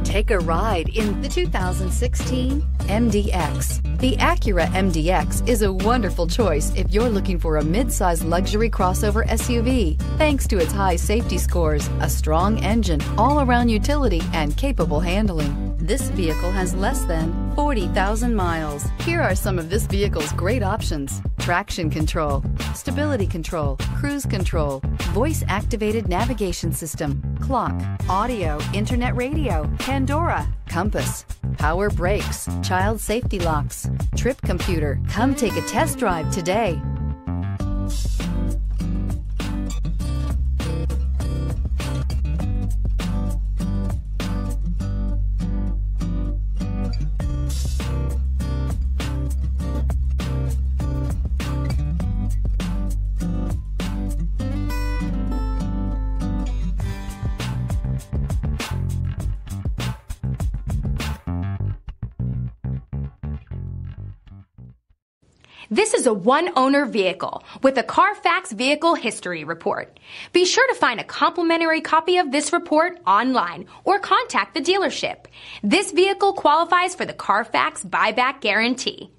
Take a ride in the 2016 MDX. The Acura MDX is a wonderful choice if you're looking for a mid-size luxury crossover SUV. Thanks to its high safety scores, a strong engine, all-around utility, and capable handling, this vehicle has less than 40,000 miles. Here are some of this vehicle's great options: traction control, stability control, cruise control, voice-activated navigation system, clock, audio, internet radio, Pandora, compass, power brakes, child safety locks, trip computer. Come take a test drive today. This is a one-owner vehicle with a Carfax Vehicle History Report. Be sure to find a complimentary copy of this report online or contact the dealership. This vehicle qualifies for the Carfax Buyback Guarantee.